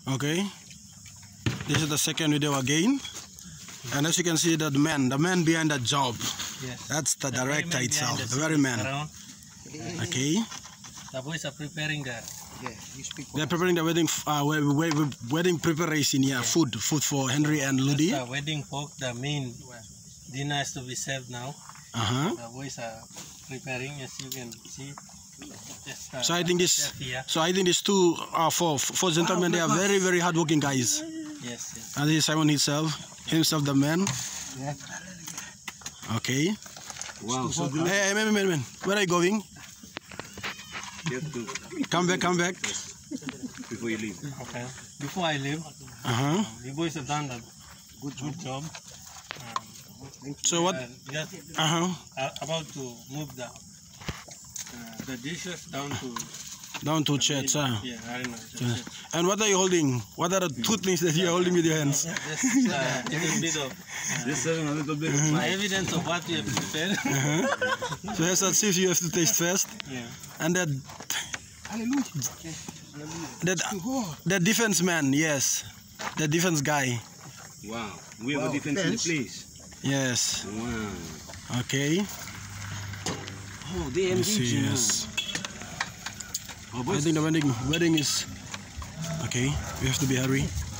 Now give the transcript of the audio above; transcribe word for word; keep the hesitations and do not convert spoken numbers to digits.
Okay. This is the second video again. And as you can see, that man, the man behind that job. Yes. That's the, the director itself, the, the very man. Around. Okay. The boys are preparing the. Yeah, you speak. They're preparing the wedding, uh, wedding preparation. Yeah, yeah, food, food for Henry and Ludi. The wedding pork, the main dinner is to be served now. Uh huh. The boys are preparing, as you can see. Just, uh, so I think this. So I think these two, uh, four, four gentlemen, they are very, very hardworking guys. Yes, yes. And this is Simon himself, himself the man. Yeah. Okay. Wow. So good. Hey, hey, man, man, man, where are you going? You have to come back, come back. Before you leave. Okay. Before I leave, uh huh. The boys have done a good, good job. Um, so what? Uh, just uh huh. Uh, about to move the uh, the dishes down to. Down to church, huh? Yeah, I know. Yeah. And what are you holding? What are the two things that you are holding with your hands? Just uh, a little bit of. Uh, Just a little bit of my evidence of what we have prepared. Uh-huh. So as I see, you have to taste first. Yeah. And that. That the defense man, yes, the defense guy. Wow, we have wow. a defense in the place. Yes. Wow. Okay. Oh, they engage. Yes. Oh, I think the wedding wedding is okay. We have to be hurry.